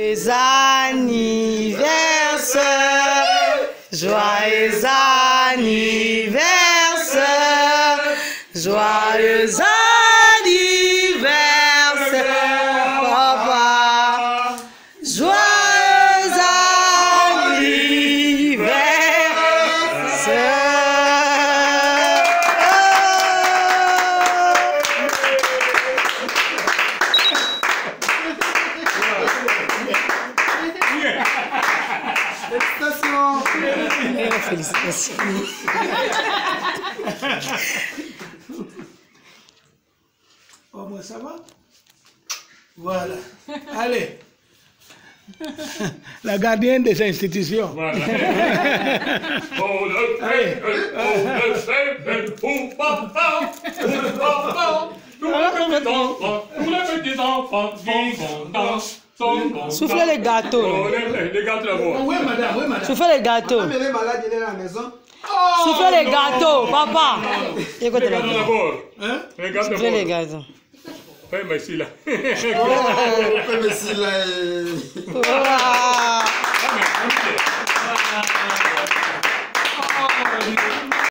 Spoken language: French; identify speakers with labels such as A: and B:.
A: Joyeux anniversaire, joyeux anniversaire, joyeux anniversaire, papa. Joyeux anniversaire. Félicitations.
B: Oh, moi, ça va? Voilà. Allez. La gardienne des institutions.
C: Voilà.
A: Soufflez les gâteaux.
C: Les gâteaux d'abord.
B: Oui, madame, oui, madame.
A: Soufflez les gâteaux.
D: Même les malades, il est à la maison.
A: Soufflez les gâteaux, papa.
C: Les
A: Écoutez les
C: gâteaux
A: gâteaux.
C: d'abord.
B: Hein?
C: Les gâteaux
A: Soufflez les
C: d'abord.
A: gâteaux.
C: Oui, mais ici là.
D: Mais si là,
A: Voilà.